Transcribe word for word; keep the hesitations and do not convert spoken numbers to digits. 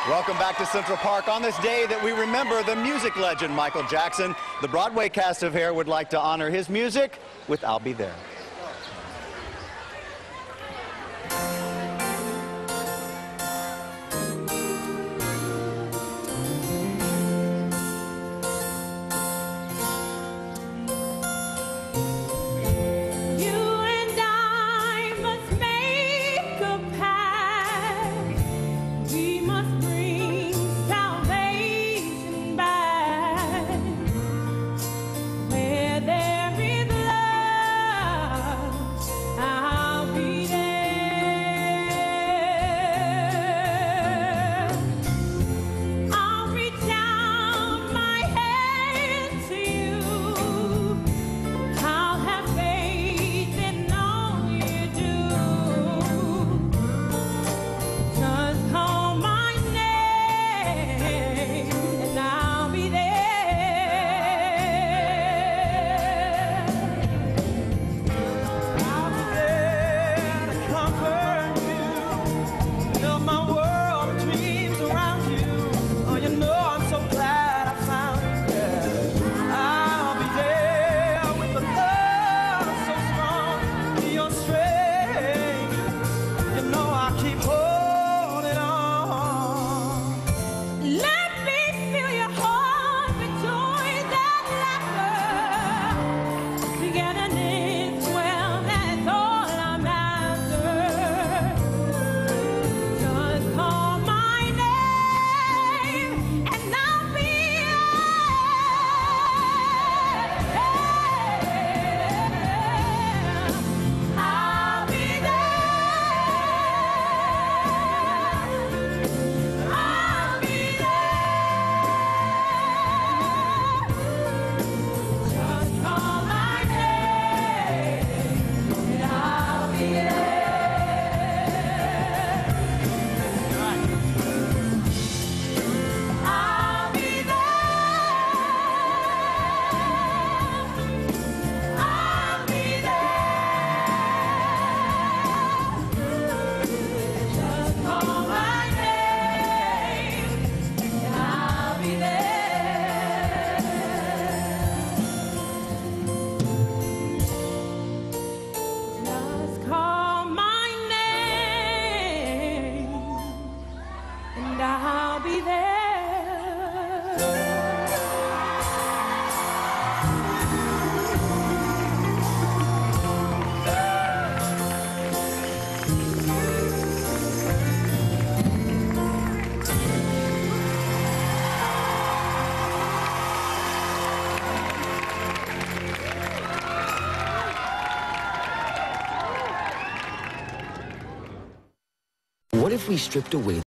Welcome back to Central Park. On this day that we remember the music legend Michael Jackson, the Broadway cast of Hair would like to honor his music with I'll Be There. I'll be there. What if we stripped away